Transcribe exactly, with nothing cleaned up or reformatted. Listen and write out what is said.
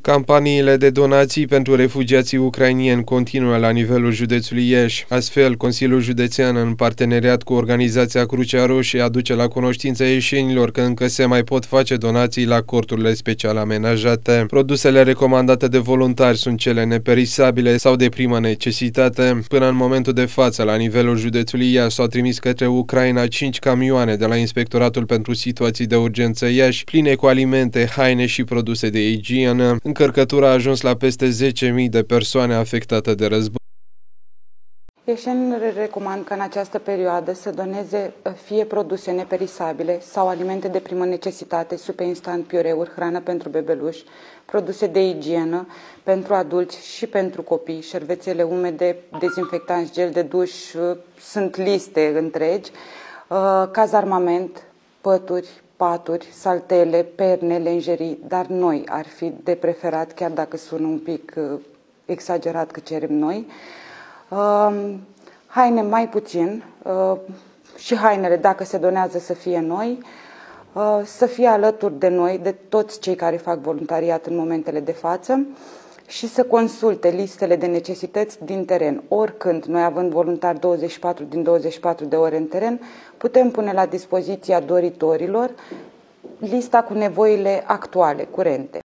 Campaniile de donații pentru refugiații ucrainieni continuă la nivelul județului Iași. Astfel, Consiliul Județean, în parteneriat cu organizația Crucea Roșie, aduce la cunoștința ieșenilor că încă se mai pot face donații la corturile special amenajate. Produsele recomandate de voluntari sunt cele neperisabile sau de primă necesitate. Până în momentul de față, la nivelul județului Iași, s-au trimis către Ucraina cinci camioane de la Inspectoratul pentru Situații de Urgență Iași, pline cu alimente, haine și produse de igienă. Încărcătura a ajuns la peste zece mii de persoane afectate de război. Ieșenii recomand că în această perioadă să doneze fie produse neperisabile sau alimente de primă necesitate, supe instant, piureuri, hrană pentru bebeluși, produse de igienă pentru adulți și pentru copii, șervețele umede, dezinfectanți, gel de duș, sunt liste întregi, cazarmament, pături, paturi, saltele, perne, lenjerii, dar noi ar fi de preferat, chiar dacă sună un pic uh, exagerat că cerem noi. Uh, haine mai puțin uh, și hainele, dacă se donează, să fie noi, uh, să fie alături de noi, de toți cei care fac voluntariat în momentele de față și să consulte listele de necesități din teren. Oricând, noi având voluntari douăzeci și patru din douăzeci și patru de ore în teren, putem pune la dispoziția doritorilor lista cu nevoile actuale, curente.